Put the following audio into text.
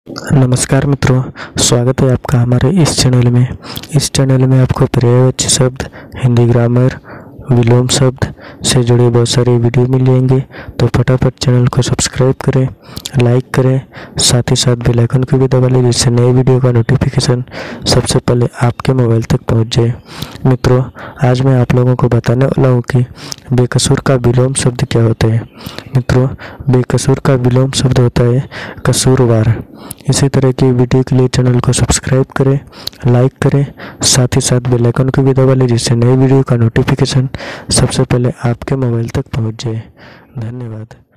नमस्कार मित्रों, स्वागत है आपका हमारे इस चैनल में। इस चैनल में आपको पर्यायवाची शब्द, हिंदी ग्रामर, विलोम शब्द से जुड़े बहुत सारे वीडियो मिल जाएंगे। तो फटाफट चैनल को सब्सक्राइब करें, लाइक करें, साथ ही साथ बेल आइकन को भी दबा लें जिससे नए वीडियो का नोटिफिकेशन सबसे पहले आपके मोबाइल तक पहुंच जाए। मित्रों, आज मैं आप लोगों को बताने वाला हूं कि बेकसूर का विलोम शब्द क्या होता है। मित्रों, बेकसूर का विलोम शब्द होता है कसूरवार। इसी तरह की वीडियो के लिए चैनल को सब्सक्राइब करें, लाइक करें, साथ ही साथ बेल आइकन को भी दबा लें जिससे नए वीडियो का नोटिफिकेशन सबसे पहले आपके मोबाइल तक पहुंच जाए। धन्यवाद।